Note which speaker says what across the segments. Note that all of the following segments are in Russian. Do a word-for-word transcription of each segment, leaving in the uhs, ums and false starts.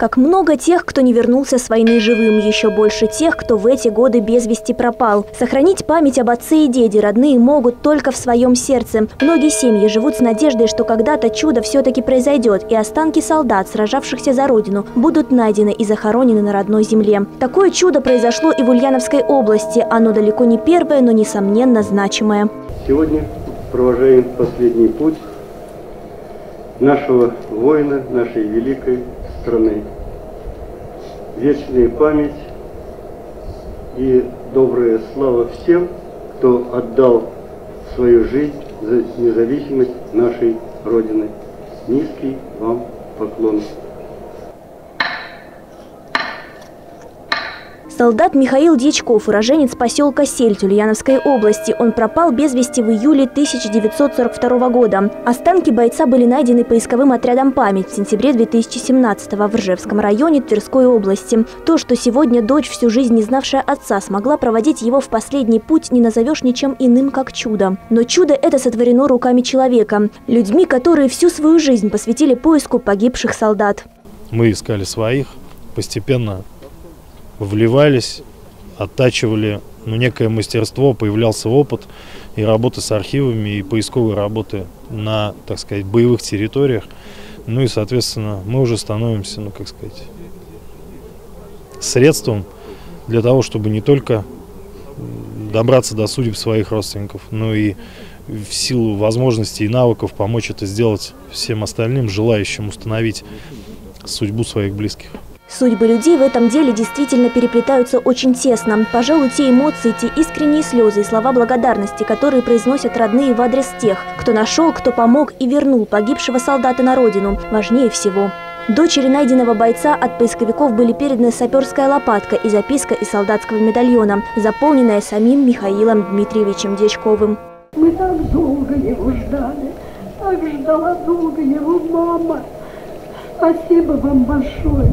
Speaker 1: Как много тех, кто не вернулся с войны живым, еще больше тех, кто в эти годы без вести пропал. Сохранить память об отце и деде родные могут только в своем сердце. Многие семьи живут с надеждой, что когда-то чудо все-таки произойдет, и останки солдат, сражавшихся за родину, будут найдены и захоронены на родной земле. Такое чудо произошло и в Ульяновской области. Оно далеко не первое, но несомненно значимое.
Speaker 2: Сегодня провожаем последний путь нашего воина, нашей великой страны. Вечная память и добрая слава всем, кто отдал свою жизнь за независимость нашей Родины. Низкий вам поклон.
Speaker 1: Солдат Михаил Дьячков, уроженец поселка Сельдь Ульяновской области. Он пропал без вести в июле тысяча девятьсот сорок второго года. Останки бойца были найдены поисковым отрядом «Память» в сентябре две тысячи семнадцатого в Ржевском районе Тверской области. То, что сегодня дочь, всю жизнь не знавшая отца, смогла проводить его в последний путь, не назовешь ничем иным, как чудо. Но чудо это сотворено руками человека. Людьми, которые всю свою жизнь посвятили поиску погибших солдат.
Speaker 3: Мы искали своих, постепенно вливались, оттачивали ну, некое мастерство, появлялся опыт и работы с архивами, и поисковой работы на, так сказать, боевых территориях. Ну и, соответственно, мы уже становимся, ну, как сказать, средством для того, чтобы не только добраться до судеб своих родственников, но и в силу возможностей и навыков помочь это сделать всем остальным, желающим установить судьбу своих близких.
Speaker 1: Судьбы людей в этом деле действительно переплетаются очень тесно. Пожалуй, те эмоции, те искренние слезы и слова благодарности, которые произносят родные в адрес тех, кто нашел, кто помог и вернул погибшего солдата на родину, важнее всего. Дочери найденного бойца от поисковиков были переданы саперская лопатка и записка из солдатского медальона, заполненная самим Михаилом Дмитриевичем Дьячковым.
Speaker 4: Мы так долго его ждали, так ждала долго его мама. Спасибо вам большое.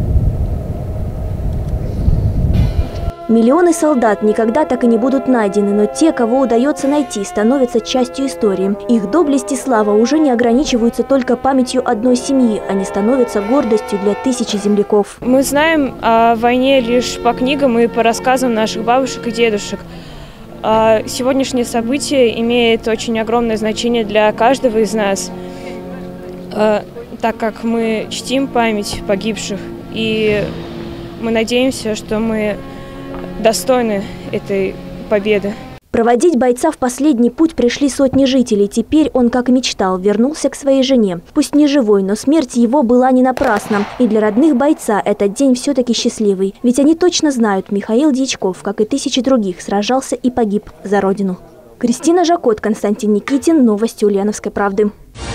Speaker 1: Миллионы солдат никогда так и не будут найдены, но те, кого удается найти, становятся частью истории. Их доблесть и слава уже не ограничиваются только памятью одной семьи, они становятся гордостью для тысячи земляков.
Speaker 5: Мы знаем о войне лишь по книгам и по рассказам наших бабушек и дедушек. Сегодняшнее событие имеет очень огромное значение для каждого из нас, так как мы чтим память погибших, и мы надеемся, что мы достойны этой победы.
Speaker 1: Проводить бойца в последний путь пришли сотни жителей. Теперь он, как и мечтал, вернулся к своей жене. Пусть не живой, но смерть его была не напрасна. И для родных бойца этот день все-таки счастливый. Ведь они точно знают, Михаил Дьячков, как и тысячи других, сражался и погиб за родину. Кристина Жакот, Константин Никитин. Новости Ульяновской правды.